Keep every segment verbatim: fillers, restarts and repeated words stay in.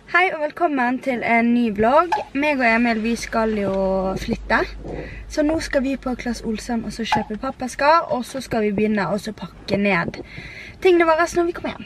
Hei og velkommen til en ny vlogg. Meg og Emil, vi skal jo flytte. Så nå skal vi på Claes Olsson og så kjøpe pappaskar, og så skal vi begynne å pakke ned tingene våre når vi kommer hjem.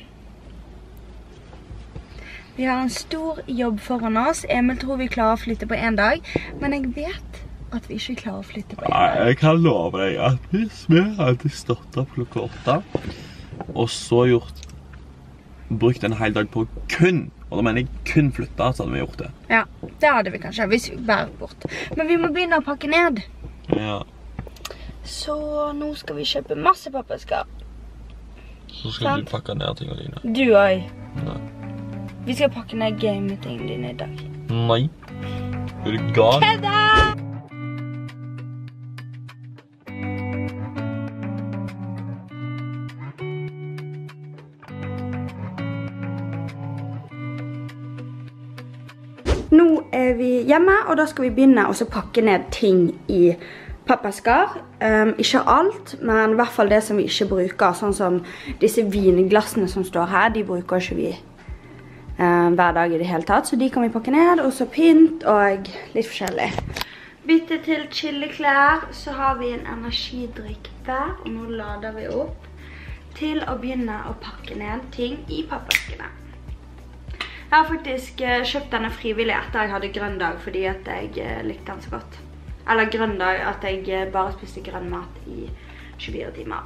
Vi har en stor jobb foran oss. Emil tror vi klarer å flytte på en dag, men jeg vet at vi ikke klarer å flytte på en dag. Nei, jeg kan love deg at hvis vi hadde stått opp klokka åtte, og så gjort, brukt en hel dag på kun, og da mener jeg kun flytta, så hadde vi gjort det. Ja, det hadde vi kanskje, hvis vi bærer bort. Men vi må begynne å pakke ned. Ja. Så nå skal vi kjøpe masse pappaskar. Så skal du pakke ned tingene dine. Du også. Nei. Vi skal pakke ned gametingene dine i dag. Nei. Er du gal? Kødda! Nå er vi hjemme, og da skal vi begynne å pakke ned ting i pappaskar. Um, ikke alt, men i hvert fall det som vi ikke bruker, sånn som disse vinglassene som står her, de bruker ikke vi um, hver dag i det hele tatt, så de kan vi pakke ned, og så pynt og litt forskjellig. Bytte til chiliklær, så har vi en energidrikk der, og nå lader vi opp til å begynne å pakke ned ting i pappaskene. Jeg har faktisk kjøpt denne frivillig etter jeg hadde grønn dag, fordi at jeg likte den så godt. Eller grønn dag, at jeg bare spiste grønn mat i tjuefire timer.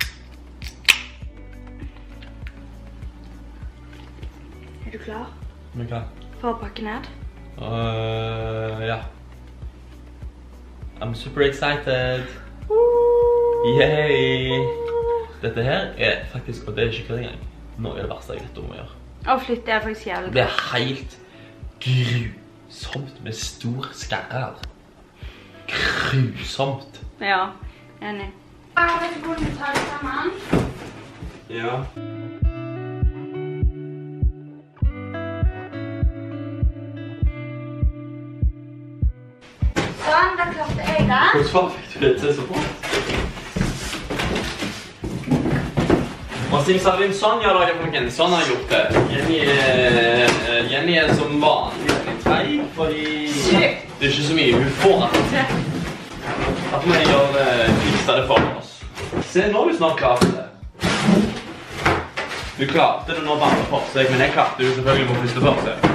Er du klar? Men hva? For å pakke ned? Uh, ja. I'm super excited. Uh! Yay! Dette her er faktisk, og det er ikke kødd engang, noe av det verste jeg vet om å gjøre. Å flytte er faktisk jævlig. Det er helt grusomt med stor skarre. Grusomt. Ja, enig. Jeg vet ikke hvordan vi tar det sammen. Ja. Sånn, da klarte jeg det. Hvordan fikk du det til så fort? Og siden så har vi en Sonja da, folkens. Sånn har gjort det. Jenny, uh, Jenny er som vanlig veldig treig, fordi det er ikke så mye hun får at at vi gjør uh, fikser det for oss. Se, nå er du snart klar til det. Du klarte det nå bare for seg, men jeg klarte det jo selvfølgelig på første for seg.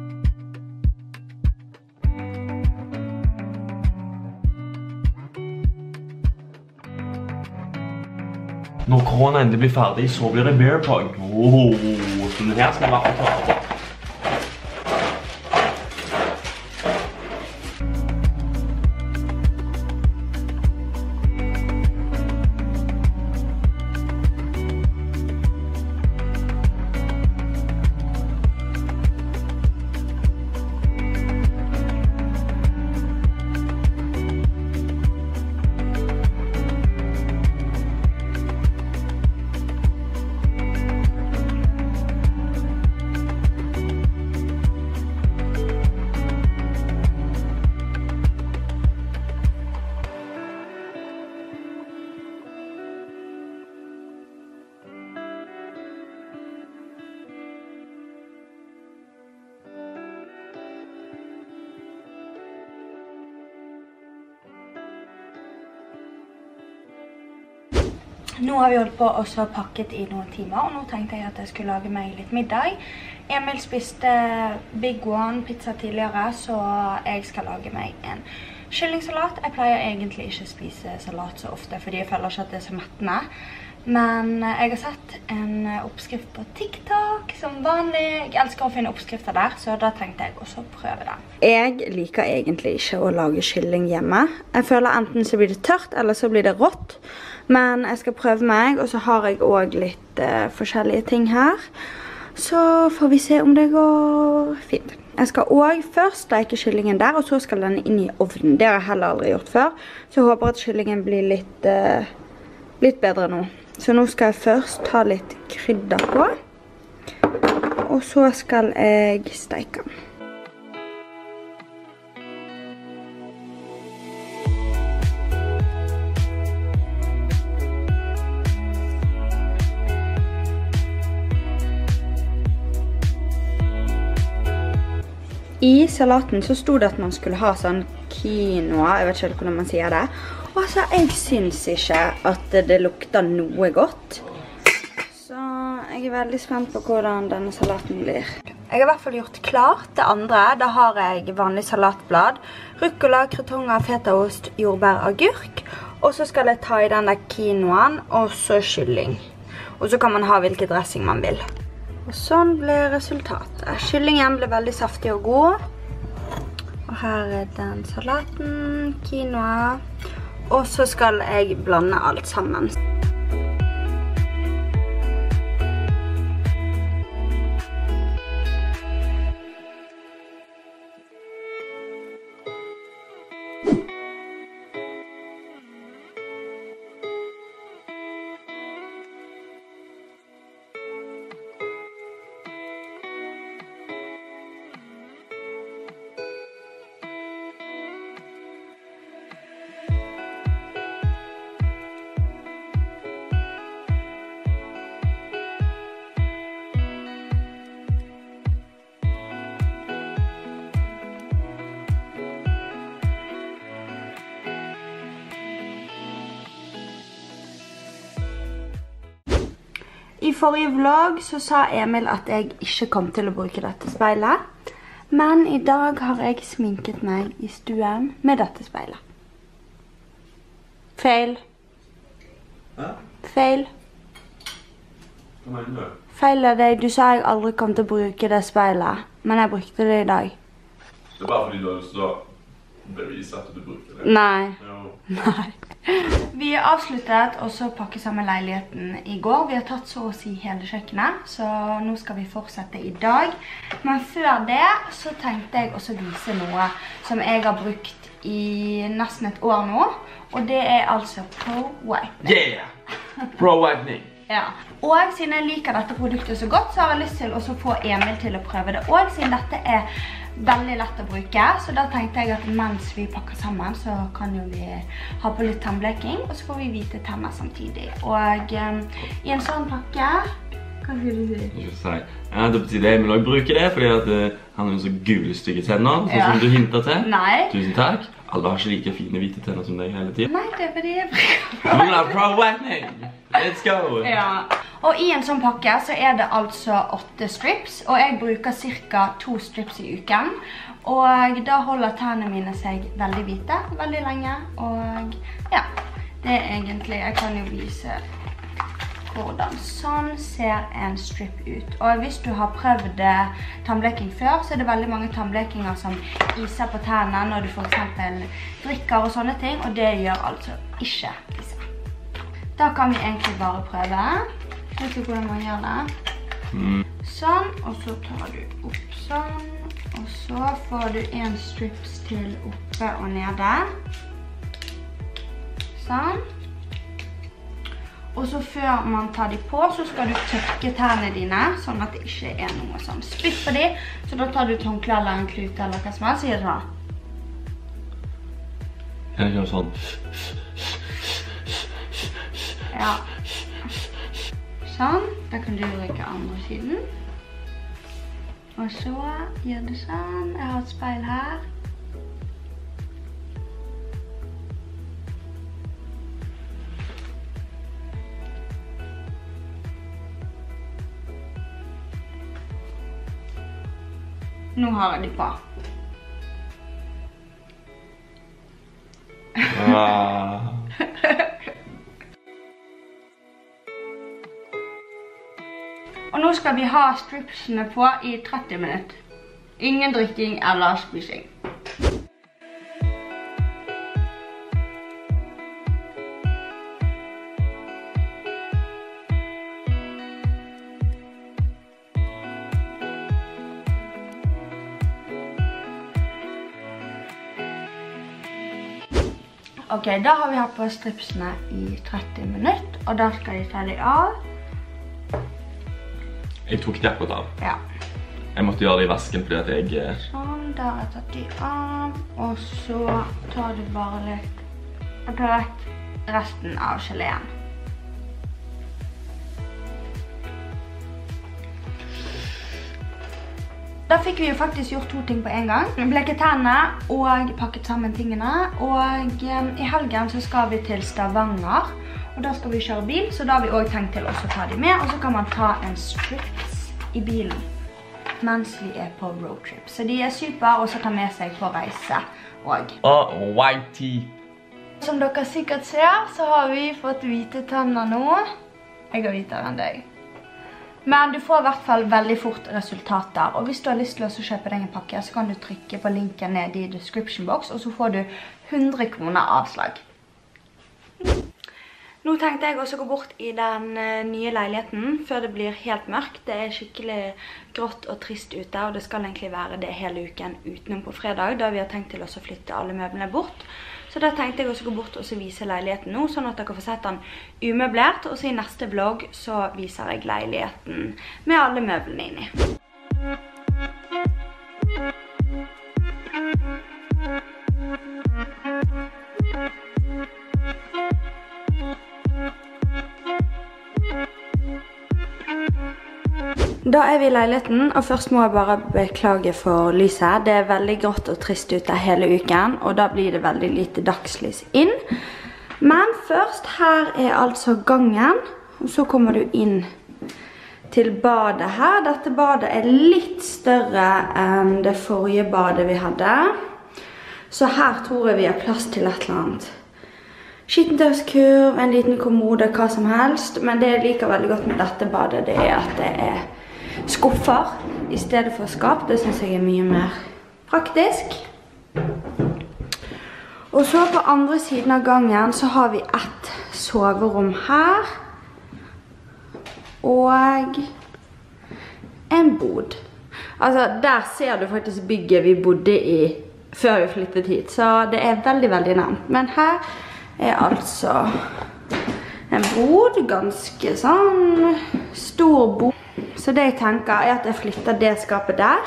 Når korona endelig blir ferdig, så blir det beer pong. Oh, så den her skal være klar på. Nå har vi holdt på og så pakket i noen timer, og nå tenkte jeg at jeg skulle lage meg litt middag. Emil spiste Big One pizza tidligere, så jeg skal lage meg en kyllingsalat. Jeg pleier egentlig ikke å spise salat så ofte, fordi jeg føler ikke at det er så mettende. Men jeg har sett en oppskrift på TikTok som vanlig. Jeg elsker å finne oppskrifter der, så da tenkte jeg også å prøve den. Jeg liker egentlig ikke å lage kylling hjemme. Jeg føler enten så blir det tørt, eller så blir det rått. Men jeg skal prøve meg, og så har jeg også litt uh, forskjellige ting her. Så får vi se om det går fint. Jeg skal også først steke kyllingen der, og så skal den inn i ovnen. Det har jeg heller aldri gjort før. Så jeg håper at kyllingen blir litt, uh, litt bedre nå. Så nå skal jeg først ta litt krydder på. Og så skal jeg steke den. I salaten så stod det at man skulle ha sånn quinoa, jeg vet ikke hvordan man sier det. Og altså, jeg synes ikke at det lukter noe godt. Så jeg er veldig spent på hvordan denne salaten blir. Jeg har I hvert fall gjort klart det andre. Da har jeg vanlig salatblad, rucola, krutonger, fetaost, jordbær, agurk. Og så skal jeg ta I den der quinoaen, og så kylling. Og så kan man ha hvilken dressing man vil. Og sånn ble resultatet. Kyllingen ble veldig saftig og god. Og her er den salaten, quinoa. Og så skal jeg blande alt sammen. I forrige vlogg så sa Emil at jeg ikke kom til å bruke dette speilet. Men I dag har jeg sminket meg I stuen med dette speilet. Feil. Hæ? Feil. Hva mener du? Feil er det. Du sa jeg aldri kom til å bruke det speilet. Men jeg brukte det I dag. Det er bare fordi du har lyst til å bevise at du bruker det. Nei. Jo. Nei. Vi har avsluttet og så pakket sammen leiligheten I går. Vi har tatt så å si hele kjøkkenet, så nå skal vi fortsette I dag. Men før det så tenkte jeg også vise noe som jeg har brukt I nesten et år nå. Og det er altså Pro Whitening. Yeah! Pro Whitening. Ja. Og siden jeg liker dette produktet så godt, så har jeg lyst til å få Emil til å prøve det. Og siden dette er veldig lett å bruke, så da tenkte jeg at mens vi pakker sammen, så kan jo vi ha på litt tannbleking, og så får vi hvite tenner samtidig. Og um, I en sånn pakke, hva vil du si? Jeg skal si, ja, det betyr Emil også bruker det, fordi at, uh, han har jo så gule stygge tenner, sånn ja. Som du hinter til. Nei. Tusen takk. Alle har ikke like fine hvite tenner som deg hele tiden. Nei, det er fordi jeg bruker Du vil ha Pro Whitening! Let's go! Ja. Og I en sånn pakke så er det altså åtte strips, og jeg bruker cirka to strips I uken. Og da holder tennene mine seg veldig hvite, veldig lenge, og ja, det er egentlig, jeg kan jo vise hvordan sånn ser en strip ut. Og hvis du har prøvd tannbleking før, så er det veldig mange tannblekinger som iser på tennene når du for eksempel drikker og sånne ting, og det gjør altså ikke disse. Da kan vi egentlig bare prøve. Vet du hvordan man gjør det? Mm. Sånn, og så tar du opp sånn, og så får du en strips til oppe og nede. Sånn. Og så før man tar de på, så skal du tørke tennene dine, sånn at det ikke er noe sånn spytt på de. Så da tar du et håndkle eller en klute eller hva som helst, sier det sånn. Kan jeg gjøre sånn? Ja. Sånn, da kan du bruke andre siden. Og så gjør du sånn. Jeg har et speil her. Nå har jeg de på. Ah. Og nå skal vi ha stripsene på I tretti minutter. Ingen drikking eller spising. Ok, da har vi hatt på stripsene I tretti minutter, og da skal jeg ta de av. Jeg tok de akkurat av. Ja. Jeg måtte gjøre det I vasken fordi at jeg... Sånn, da har jeg tatt de av, og så tar du bare litt og tar vekk resten av geleen. Da fikk vi jo faktisk gjort to ting på en gang. Bleket tennene og pakket sammen tingene. Og i helgen så skal vi til Stavanger. Og da skal vi kjøre bil, så da har vi også tenkt til å ta de med. Og så kan man ta en strips i bilen mens vi er på roadtrip. Så de er super, og så ta med seg på reise også. Og white tea. Som dere sikkert ser, så har vi fått hvite tenner nå. Jeg har hvitere enn deg. Men du får i hvert fall veldig fort resultater. Og hvis du har lyst til å kjøpe deg en pakke, så kan du trykke på linken ned i description box, og så får du hundre kroner avslag. Nå tenkte jeg også å gå bort i den nye leiligheten før det blir helt mørkt. Det er skikkelig grått og trist ute, og det skal egentlig være det hele uken utenom på fredag, da vi har tenkt til å flytte alle møblene bort. Så da tenkte jeg også å gå bort og vise leiligheten nå, sånn at dere får sett den umøblert. Og så i neste vlogg så viser jeg leiligheten med alle møblene inni. Da er vi i leiligheten, og først må jeg bare beklage for lyset. Det er veldig grått og trist ute hele uken, og da blir det veldig lite dagslys inn. Men først, her er altså gangen, og så kommer du inn til badet her. Dette badet er litt større enn det forrige badet vi hadde. Så her tror jeg vi har plass til et eller annet. Skittentøyskurv, en liten kommode, hva som helst. Men det jeg liker veldig godt med dette badet, det er at det er skuffer i stedet for skap. Det synes jeg er mye mer praktisk. Og så på andre siden av gangen så har vi et soverom her. Og en bod. Altså, der ser du faktisk bygget vi bodde i før vi flyttet hit. Så det er veldig, veldig nærmt. Men her er altså en bod, ganske sånn stor bod. Så det jeg tenker er at jeg flytter det skapet der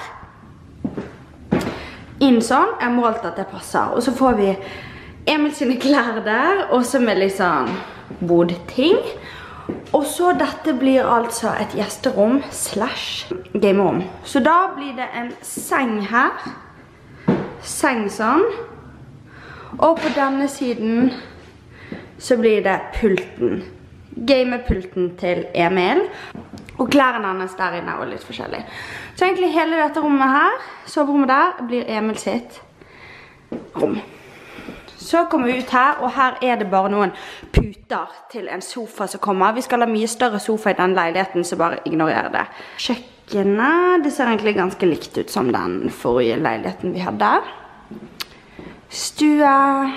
inn sånn. Jeg har målt at det passer. Og så får vi Emil sine klær der, også med litt sånn bodting. Og så dette blir altså et gjesterom slash gamerom. Så da blir det en seng her. Seng sånn. Og på denne siden så blir det pulten. Gamepulten til Emil. Og klærne hans der inne og litt forskjellig. Så egentlig hele dette rommet her, soverommet der, blir Emil sitt rom. Så kommer vi ut her, og her er det bare noen puter til en sofa som kommer. Vi skal ha mye større sofa i den leiligheten, så bare ignorer det. Kjøkkenet, det ser egentlig ganske likt ut som den forrige leiligheten vi hadde. Stue.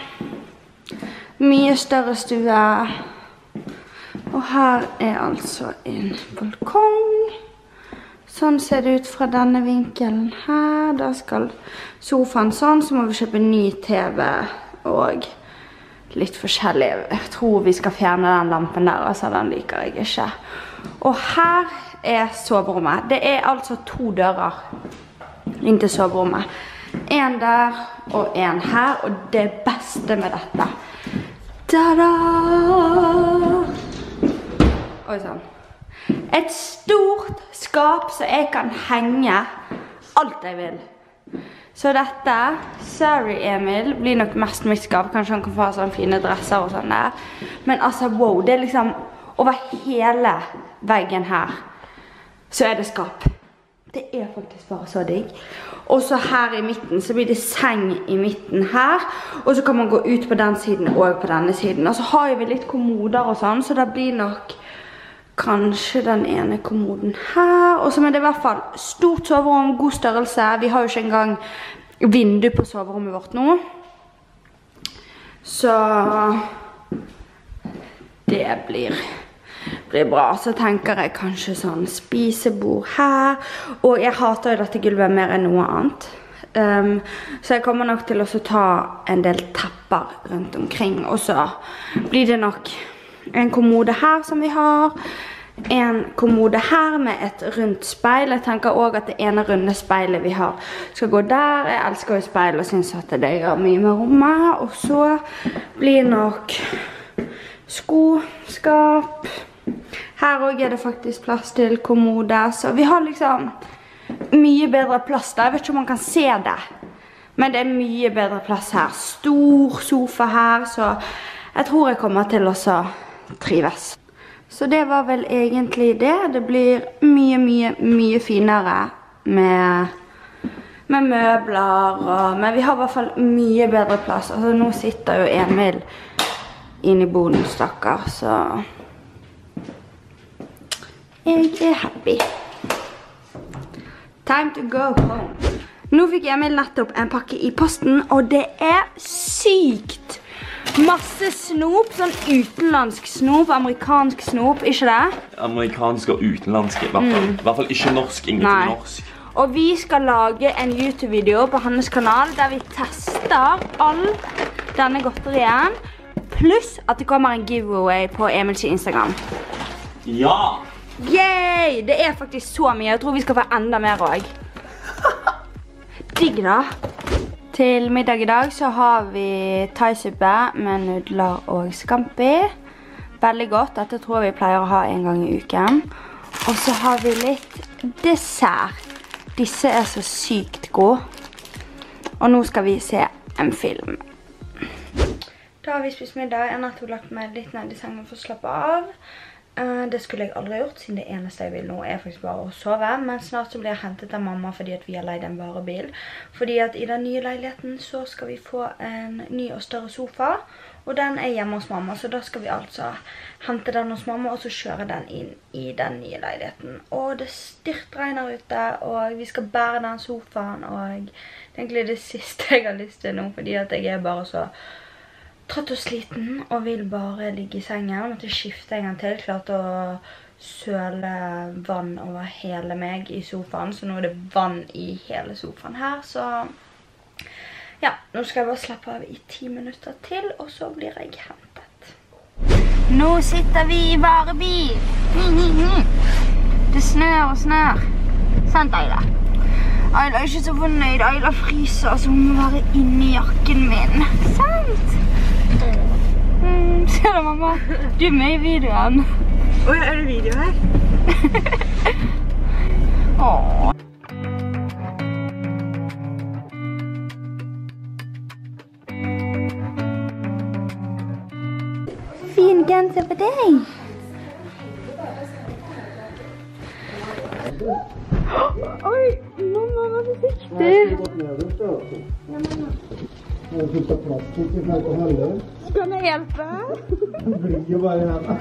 Mye større stue. Og her er altså en balkong. Sånn ser det ut fra denne vinkelen her. Da skal sofaen sånn, så må vi kjøpe ny T V og litt forskjellig. Jeg tror vi skal fjerne den lampen der, altså den liker jeg ikke. Og her er soverommet. Det er altså to dører inn til soverommet. En der og en her, og det beste med dette. Ta-da! Oi sånn. Et stort skap så jeg kan henge alt jeg vil. Så dette, sorry Emil, blir nok mest mitt skap. Kanskje han kan få sånne fine dresser og sånn der. Men altså, wow, det er liksom over hele veggen her så er det skap. Det er faktisk bare så digg. Og så her i midten så blir det seng i midten her. Og så kan man gå ut på den siden og på denne siden. Og så har vi litt kommoder og sånn, så det blir nok kanskje den ene kommoden her. Og så er det i hvert fall stort soverom, god størrelse. Vi har jo ikke engang vindu på soverommet vårt nå. Så det blir, blir bra. Så tenker jeg kanskje sånn spisebord her. Og jeg hater jo dette gulvet mer enn noe annet. Um, så jeg kommer nok til å ta en del tepper rundt omkring. Og så blir det nok en kommode her som vi har. En kommode her med et rundt speil. Jeg tenker også at det ene runde speilet vi har skal gå der. Jeg elsker jo speil og synes at det gjør mye med rommet. Og så blir nok skoskap. Her også er det faktisk plass til kommode. Så vi har liksom mye bedre plass da. Jeg vet ikke om man kan se det. Men det er mye bedre plass her. Stor sofa her, så jeg tror jeg kommer til å trives. Så det var vel egentlig det. Det blir mye, mye, mye finere med, med møbler. Og, men vi har i hvert fall mye bedre plass. Altså, nå sitter jo Emil inne i boden, stakker, så jeg er happy. Time to go home. Nå fikk Emil nettopp en pakke i posten, og det er sykt. Masse snop, sånn utenlandsk snop, amerikansk snop, ikke det? Amerikansk og utenlandsk, i hvert fall. Mm. I hvert fall ikke norsk, ingenting norsk. Og vi skal lage en YouTube-video på hans kanal, der vi tester all denne godterien, pluss at det kommer en giveaway på Emils Instagram. Ja! Yay! Det er faktisk så mye. Jeg tror vi skal få enda mer også. Digg da. Til middag i dag så har vi thaisuppe med nudler og scampi. Veldig godt. Dette tror jeg vi pleier å ha en gang i uken. Og så har vi litt dessert. Disse er så sykt gode. Og nå skal vi se en film. Da har vi spist middag. Jeg har nettopp lagt meg litt ned i sengen for å slappe av. Uh, det skulle jeg aldri gjort, siden det eneste jeg vil nå er faktisk bare å sove. Men snart så blir jeg hentet av mamma fordi at vi har leid en varebil. Fordi at i den nye leiligheten så skal vi få en ny og større sofa. Og den er hjemme hos mamma, så da skal vi altså hente den hos mamma og så kjøre den inn i den nye leiligheten. Og det styrtregner ute, og vi skal bære den sofaen, og det er egentlig det siste jeg har lyst til nå, fordi at jeg er bare så trøtt og sliten, og vil bare ligge i sengen. Jeg måtte skifte en gang til, klart å søle vann over hele meg i sofaen, så nå er det vann i hele sofaen her, så ja, nå skal jeg bare slappe av i ti minutter til, og så blir jeg hentet. Nå sitter vi i varebil. Det snør og snør. Sant, Ayla? Ayla er ikke så fornøyd. Ayla fryser, så hun må være inne i jakken min. Sant? Mm, ser du, mamma? Du er med i videoen. Åh, er det video her? Åh. Fin genser på deg. Oi, mamma, var forsiktig. Jeg fikk ta plastikk i forhold til helle. Skal jeg hjelpe? Det blir jo bare henne.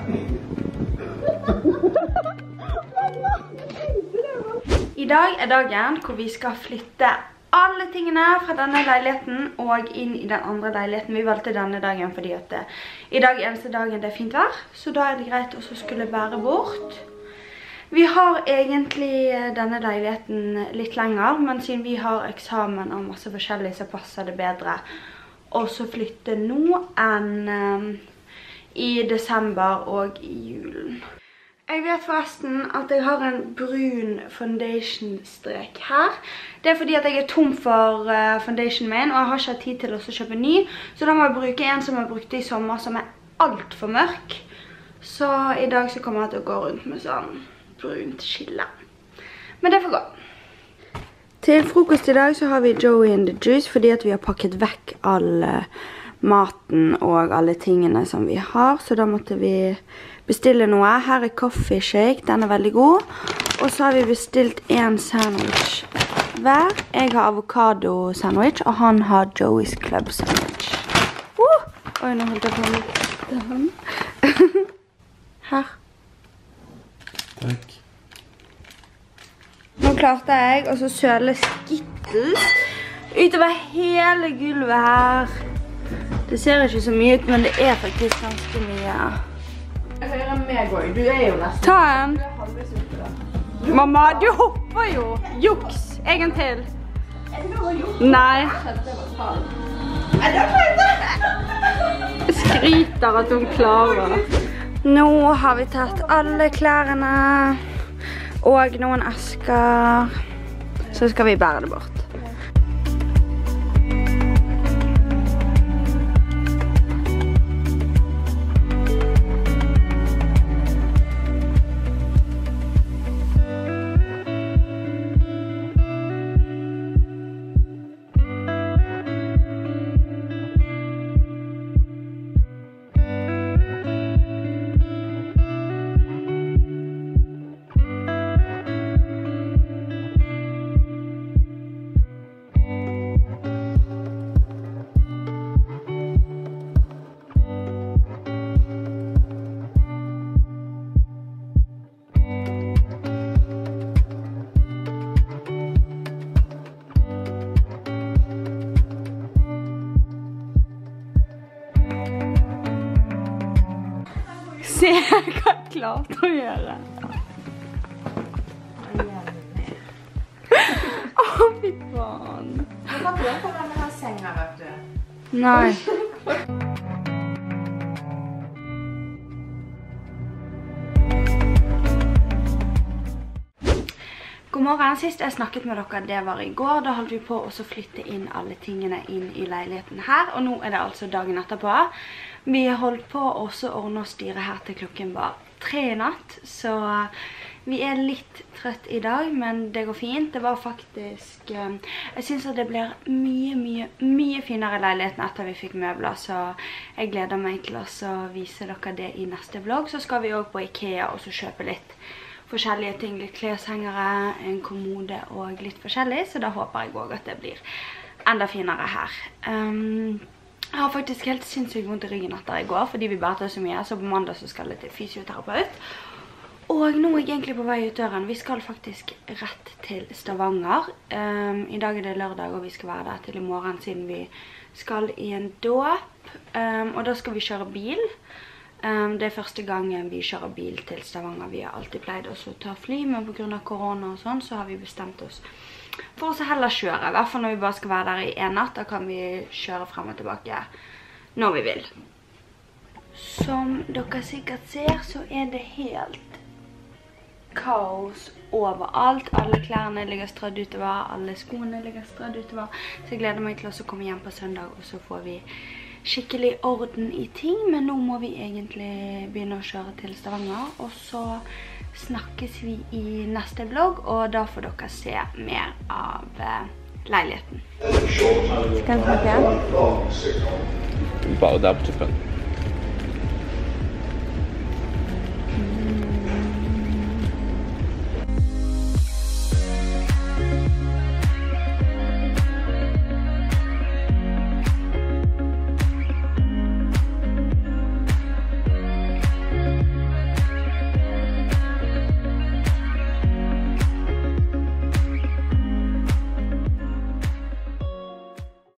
I dag er dagen hvor vi skal flytte alle tingene fra denne leiligheten og inn i den andre leiligheten. Vi valgte denne dagen fordi at det, i dag er eneste dagen det er fint vær, så da er det greit å skulle bære bort. Vi har egentlig denne leiligheten litt lenger, men siden vi har eksamen og masse forskjellig, så passer det bedre å flytte nå enn um, i desember og i julen. Jeg vet forresten at jeg har en brun foundation-strek her. Det er fordi at jeg er tom for uh, foundation min, og jeg har ikke tid til å kjøpe ny, så da må jeg bruke en som jeg brukte i sommer, som er alt for mørk. Så i dag så kommer jeg til å gå rundt med sånn brunt skille. Men det får gå. Til frokost i dag så har vi Joey and the Juice, fordi at vi har pakket vekk all uh, maten og alle tingene som vi har, så da måtte vi bestille noe. Her er coffee shake, den er veldig god. Og så har vi bestilt en sandwich hver. Jeg har avokado sandwich, og han har Joey's Club sandwich. Uh! Oi, nå holdt jeg på med den. Her. Takk. Nå klarte jeg å søle Skittles utover hele gulvet her. Det ser ikke så mye ut, men det er faktisk ganske mye. Jeg skal gjøre meg også. Du er jo nesten. Ta en. Mamma, du hopper jo. Juks. En gang til. Nei. Skryter at hun klarer. Nå har vi tatt alle klærne og noen esker. Så skal vi bære det bort. se hva jeg klarte å gjøre. Åh, fy faen. Du kan ikke få med denne senga, vet du. Nei. God morgen. Sist jeg snakket med dere, det var i går. Da holdt vi på å flytte inn alle tingene inn i leiligheten her. Og nå er det altså dagen etterpå. Vi holdt på å ordne og styre her til klokken var tre i natt. Så vi er litt trøtt i dag, men det går fint. Det var faktisk... Jeg synes at det blir mye, mye, mye finere i leiligheten etter vi fikk møbler. Så jeg gleder meg til å vise dere det i neste vlogg. Så skal vi også på IKEA og så kjøpe litt forskjellige ting, litt kleshengere, en kommode og litt forskjellig, så da håper jeg også at det blir enda finere her. Um, jeg har faktisk helt sinnssykt vondt i ryggen etter i går, fordi vi bare tar så mye, så på mandag så skal jeg til fysioterapeut. Og nå er jeg egentlig på vei ut døren. Vi skal faktisk rett til Stavanger. Um, I dag er det lørdag, og vi skal være der til i morgen, siden vi skal i en dåp. Um, og da skal vi kjøre bil. Um, det er første gangen vi kjører bil til Stavanger. Vi har alltid pleid oss å ta fly, men på grunn av korona og sånn, så har vi bestemt oss for å heller kjøre. I hvert fall når vi bare skal være der i en natt, da kan vi kjøre frem og tilbake når vi vil. Som dere sikkert ser, så er det helt kaos overalt. Alle klærne ligger strødd utover, alle skoene ligger strødd utover. Så jeg gleder meg til å komme hjem på søndag, og så får vi skikkelig orden i ting, men nå må vi egentlig begynne å kjøre til Stavanger, og så snakkes vi i neste vlogg, og da får dere se mer av leiligheten. Skal vi snakke igjen? Bare der på tuppen.